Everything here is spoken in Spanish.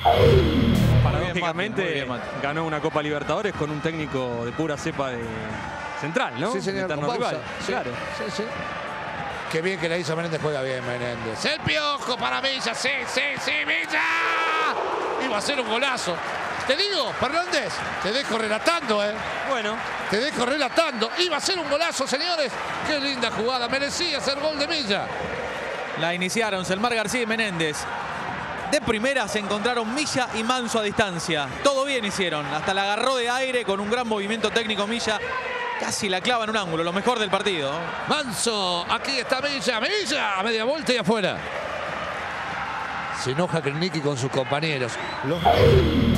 Paradójicamente ganó una Copa Libertadores con un técnico de pura cepa de Central, ¿no? Sí, señor, Eterno con rival. Bausa. Sí, Claro. sí, sí. Qué bien que la hizo Menéndez, juega bien Menéndez. El Piojo para Villa, sí, Villa. Iba a ser un golazo. Te digo, Fernández, te dejo relatando, ¿eh? Bueno. Te dejo relatando. Iba a ser un golazo, señores. Qué linda jugada. Merecía ser gol de Villa. La iniciaron Selmar García y Menéndez. De primera se encontraron Milla y Manso a distancia. Todo bien hicieron. Hasta la agarró de aire con un gran movimiento técnico Milla. Casi la clava en un ángulo, lo mejor del partido. Manso, aquí está Villa, a media vuelta y afuera. Se enoja Krniki con sus compañeros.